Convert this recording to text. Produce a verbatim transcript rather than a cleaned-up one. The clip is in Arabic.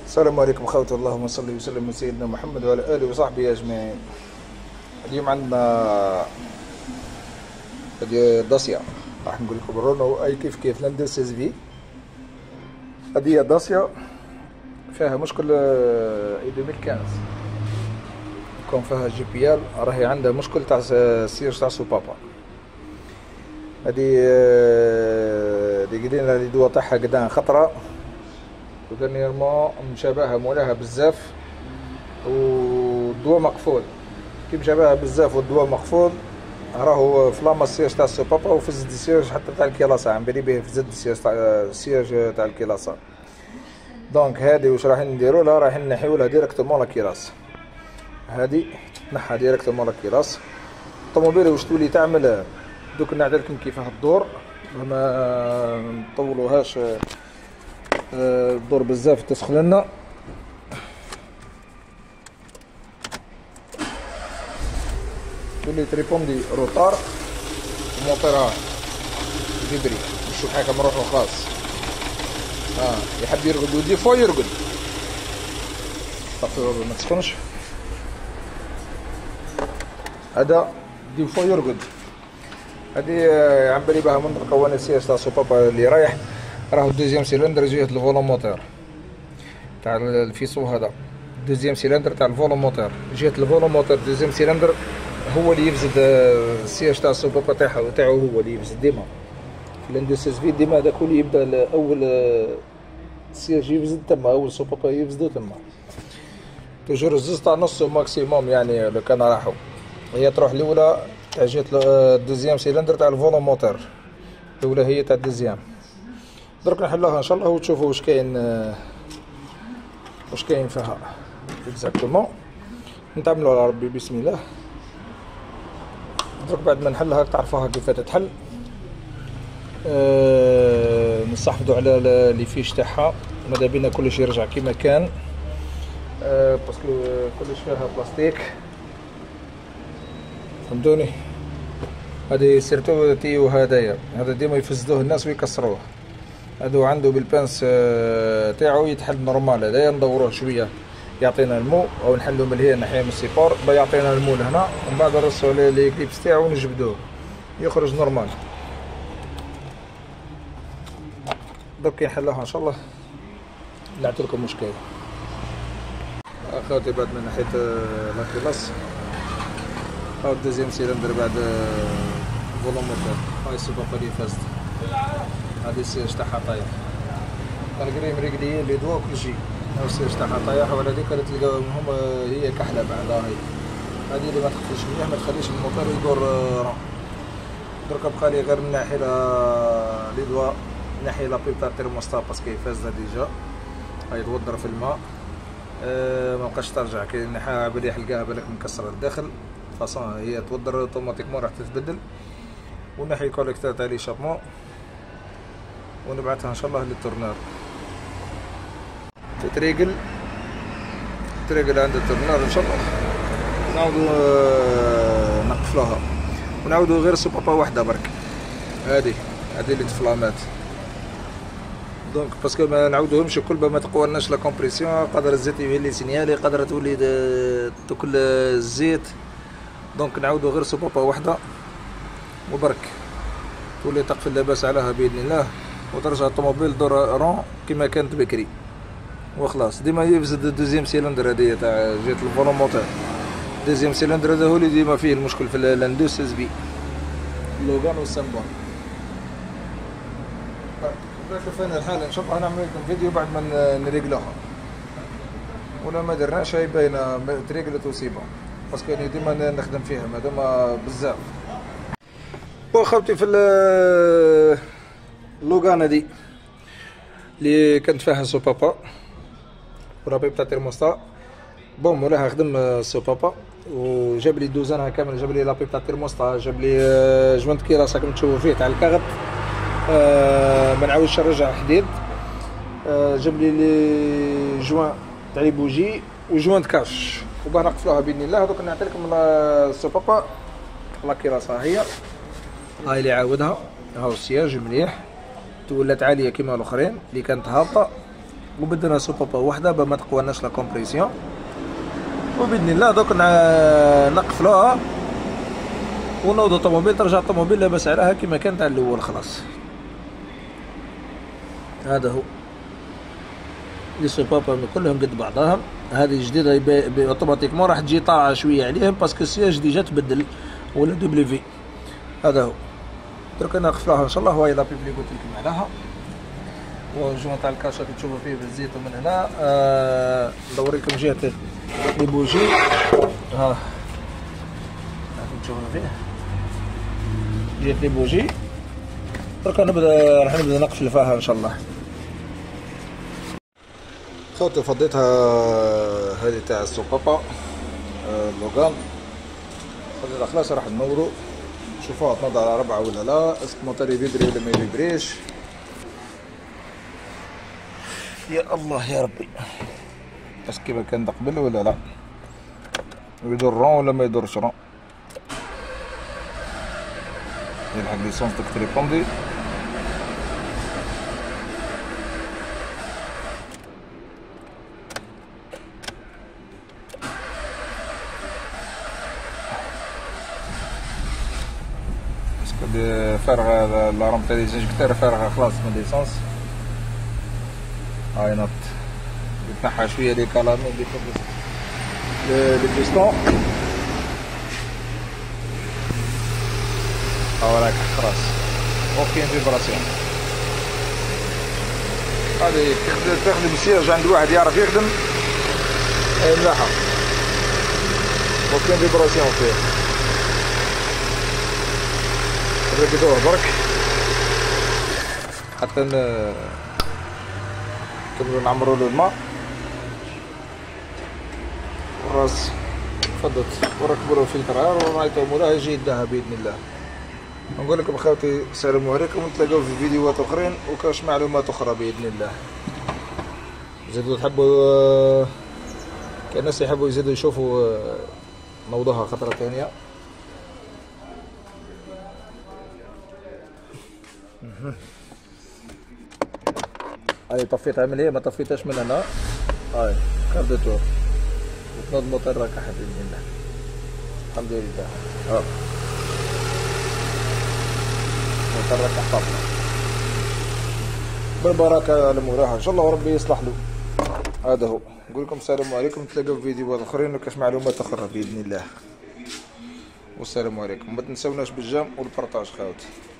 السلام عليكم خوتي، اللهم صل وسلم على سيدنا محمد وعلى اله وصحبه اجمعين. اليوم عندنا هذه داسيا، راح نقول لكم الرونو اي كيف كيف لاندو سيز في. هذه داسيا فيها مشكل اي ألفين وخمسطاش، يكون فيها جي بي ال، راهي عندها مشكل تاع السيرج تاع سوبابا. هذه هذه قدينا لي دوا تاعها قدام خطره ودنيرمون مشابهه مولاها بزاف، والضوا مقفول. كي مشابهه بزاف والضوا مقفول راهو فلاما السيرج تاع السوبابا وفز السيرج حتى تاع الكيلاصه، عم بالي به فزد السيرج تاع السيرج تاع الكيلاصه. دونك هادي واش راح نديرو لها؟ راح نحيو لها ديريكتومون لاكيلاس. هادي تنحى ديريكتومون لاكيلاس. الطوموبيل واش تولي تعمل دوك نعدل لكم كيفاه الدور، ما نطولوهاش الدور بزاف تسخن لنا. تولي تريبوندي روطار موطيرها فيبري، نشوف حاجه مروحو خاص. اه يحب يرقد ودي فوق يرقد، ما تسخنش. هذا دي فوق يرقد. هذه عم بالي بها من قوانين السياج تاع سوبابا اللي رايح، راهو دوزيام سيلندر جهه الفولون موتور تاع الفيسو. هذا دوزيام سيلندر تاع الفولون موتور جهه الفولون موتور. دوزيام سيلندر هو اللي يفزد السياج تاع السوبابا تاعها تاعو، هو اللي يفزد ديما في الاندوسيس في ديما. هذاك هو اللي يبدا اول السياج يفزد تما، اول سوبابا يفزدو تما. توجور الزوز تاع نص ماكسيموم، يعني لو كان راحو هي تروح الاولى تاع جهه الدوزيام سيلندر تاع الفولون موتور، الاولى هي تاع الدوزيام. درك نحلوها ان شاء الله وتشوفوا واش كاين واش كاين فيها اكزاكتومون. نتعاملوا على ربي بسم الله. درك بعد ما نحلها تعرفوها كيف تتحل. أه نستحفظوا على لي فيش تاعها، ماذا بينا كلشي يرجع كيما كان. أه باسكو كلش فيها بلاستيك، فهمتوني. هذه سيرتو تيو هدايا، هذا ديما يفسدوه الناس ويكسروه. هذو عنده بالبانس تاعو يتحل نورمال. هذايا ندوروه شويه يعطينا المو، او نحلو من هنا ناحيه من السيبور يعطينا المو لهنا، ومن بعد نرصو عليه لي كليبس تاعو ونجبدوه يخرج نورمال. دوك كي نحلوها ان شاء الله نعطيلكم واش كاين. اخوتي بعد من ناحيه لاكيلاس، هاو الدوزيام سيلندر بعد فولون موتور. هاي السوبابا اللي فازت، هذه السياج تاعها طايح، مالغري مريقليين لي دوا كلشي. هاو السياج تاعها طايح، وعلى هذيك اللي تلقاوهم هما هي كحله بعد. هاي هذه اللي ما تخفيش مليح، ما تخليش الموتور يدور رون. دركا بقى لي غير ناحي لي دوا ناحي لابيب تاع التيرموستا باسكو فازه ديجا. هاي تودر في الماء، أه ما بقاش ترجع. كي نحاها بلي حلقاها بالك مكسره الداخل فاصون، هي تودر اوتوماتيكمون راح تتبدل. ونحي الكوليكتور تاع لي شابمون ونبعثها ان شاء الله للتورنار. تتريقل تتريقل عند التورنار ان شاء الله. نعاودو نقفلوها ونعاودو غير سوبابا واحده برك. هادي هادي اللي تفلامات. دونك باسكو ما نعاودوهمش كل ما تقولناش لا كومبريسيون، قدر الزيت يولي سينيالي، قدر تولي تاكل الزيت. دونك نعاودو غير سوبابا واحده وبرك تولي تقفل لاباس عليها باذن الله، وترجع الطوموبيل دور رون كما كانت بكري وخلاص. ديما يفزد الدوزيام سيلندر هذيا تاع جهه الفولون موتور. الدوزيام سيلندر هذا هو اللي ديما فيه المشكل في لاندو سيز بي، لوغان والسامبون. كيفاش الحال ان شاء الله نعمل لكم فيديو بعد ما نريقلوها، ولا ما درناش هي باينه تريقلت وسيبون، باسكو يعني ديما نخدم فيها هذوما بزاف. خوتي في اللوغان هذي اللي كانت فيها سوبابا ورابيب تاع تيرموستا، بون مولاها خدم السوبابا وجاب لي دوزانها كامل، جاب لي لابيب تاع تيرموستا، جاب لي جوانت كيلاس راكم تشوفوا فيه تاع الكاغط. أه ما نعاودش نرجع حديد. أه جاب لي لي جوان تاع لي بوجي وجوان كاش، وباه نقفلوها باذن الله. دوك نعطي لكم السوبابا لا كيلاس. ها هي هاي اللي عاودها، هاو السياج مليح، تولات عاليه كيما الاخرين اللي كانت هابطه. وبدلنا سوبابا وحده باش ما تقواناش لا كومبريسيون، وباذن الله دوك ن- نقفلوها ونوضو الطوموبيل ترجع الطوموبيل لاباس عليها كيما كانت على الاول خلاص. هذا هو لي سوبابا كلهم قد بعضاهم. هذه جديده اوتوماتيكمون راح تجي طالعه شويه عليهم باسكو السياج ديجا تبدل ولا دوبلي في. هذا هو درك انا نقفلوها ان شاء الله. هو لابيب اللي قلت لكم عليها، والجون تاع الكاشا اللي تشوفوا فيه بالزيت من هنا. آه ندور لكم جهه لي بوجي، ها راكم تشوفوا فيه جهه لي بوجي. درك نبدا راح نبدا نقفل فيها ان شاء الله. خوتي فضيتها هذه تاع السوبابا اللوغان، فضيتها خلاص راح ننورو نشوفوها تنوض على ربعة ولا لا، اسك الموتور يبيدري ولا ما يبيدريش. يا الله يا ربي، اسك كيما كان قبل ولا لا، يدور رون ولا ما يدورش رون. يلحق ليسونس داك تريبوندي. فارغه لا رمب تاع ليزانجكتور فارغه خلاص من ليسونس. هاي نط يتنحى شويه لي كالامي لي لي بيستون. هاو راك خلاص اوكين فيبراسيون. هذه تخدم السياج عند واحد يعرف يخدم ملاحه اوكين فيبراسيون فيه. نرقدوه برك حتى نكملو نعمرو له الماء والراس فضت ونركبو له فلتر عار ونعيطو مولاها يجي يداها باذن الله. نقول لكم اخواتي السلام عليكم، ونتلاقاو في فيديوهات اخرين وكاش معلومات اخرى باذن الله. زيدو تحبوا كان الناس يحبوا يزيدوا يشوفوا نوضوها خطره ثانيه. هاي طفيت عملية ما طفيتهاش من هنا. هاي كاردتور وتنوض الموتور راك احد باذن الله. الحمد لله. اه الموتور راك حطبنا بالبركة على مولاها ان شاء الله وربي يصلح له. هذا هو. نقول لكم السلام عليكم، نتلاقاو في فيديوهات اخرين وكاش معلومات اخرى باذن الله. والسلام عليكم. ما تنساوناش بالجيم والبارطاج خاوتي.